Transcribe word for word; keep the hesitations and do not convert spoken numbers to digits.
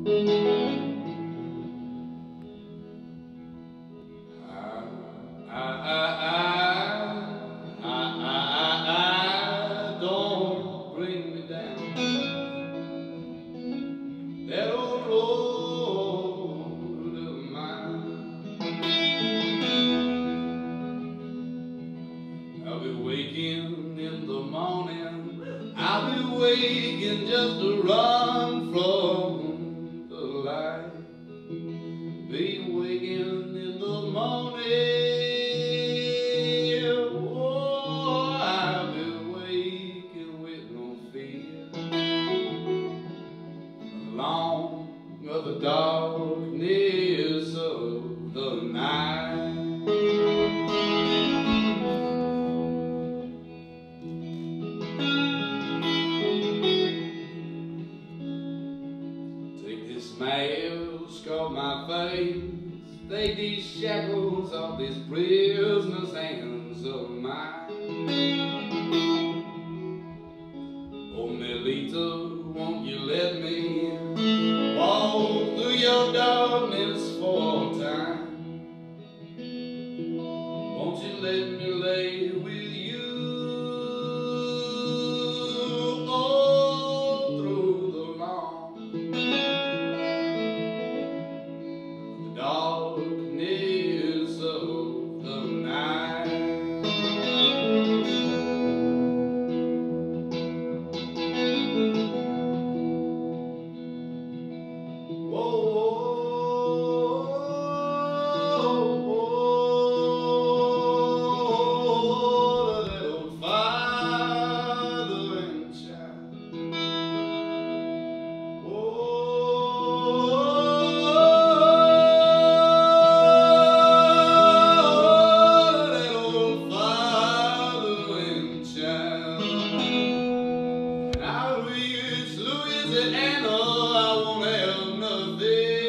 I, I, I, I, I, don't bring me down that old road of mine. I'll be waking in the morning, I'll be waking just to run from the light. Be waking in the morning, oh, I'll be waking with no fear, along of the darkness of the night. Take this mask off my face, take these shackles off these prisoner's hands of mine. Oh, Melita, won't you let me walk through your darkness for a time? Won't you let me lay with you all through the long darkness of the night? And I won't have nothing.